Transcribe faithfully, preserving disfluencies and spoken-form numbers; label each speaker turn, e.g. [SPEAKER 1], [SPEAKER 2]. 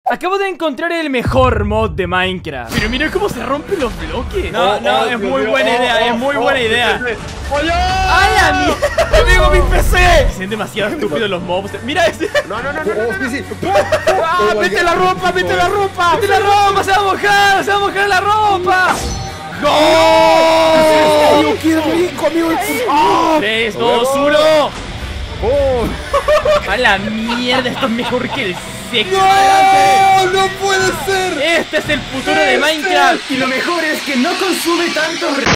[SPEAKER 1] Acabo de encontrar el mejor mod de Minecraft. Pero mira cómo se rompen los bloques. No,
[SPEAKER 2] Oh,
[SPEAKER 1] no,
[SPEAKER 2] oh,
[SPEAKER 1] es
[SPEAKER 2] Dios
[SPEAKER 1] muy
[SPEAKER 2] mío.
[SPEAKER 1] buena
[SPEAKER 2] Oh,
[SPEAKER 1] idea,
[SPEAKER 2] oh,
[SPEAKER 1] es muy
[SPEAKER 2] oh,
[SPEAKER 1] buena
[SPEAKER 2] sí,
[SPEAKER 1] idea.
[SPEAKER 2] sí, sí. ¡Oye!
[SPEAKER 1] ¡A la mierda! ¡Amigo, mi P C! Se ven demasiado estúpidos los mobs. Mira ese.
[SPEAKER 2] No, no, no, no, no,
[SPEAKER 3] Oh,
[SPEAKER 2] no.
[SPEAKER 3] sí, sí.
[SPEAKER 1] ¡Ah, mete la ropa, mete la ropa! ¡Mete la ropa! ¡Se va a mojar! ¡Se va a mojar la ropa! ¡Gol!
[SPEAKER 3] ¡Yo quiero brinco, amigo!
[SPEAKER 1] tres, dos, uno. A la mierda, esto es mejor que el sexo.
[SPEAKER 3] ¡No! ¡No puede ser!
[SPEAKER 1] Este es el futuro de Minecraft.
[SPEAKER 4] Y lo mejor es que no consume tanto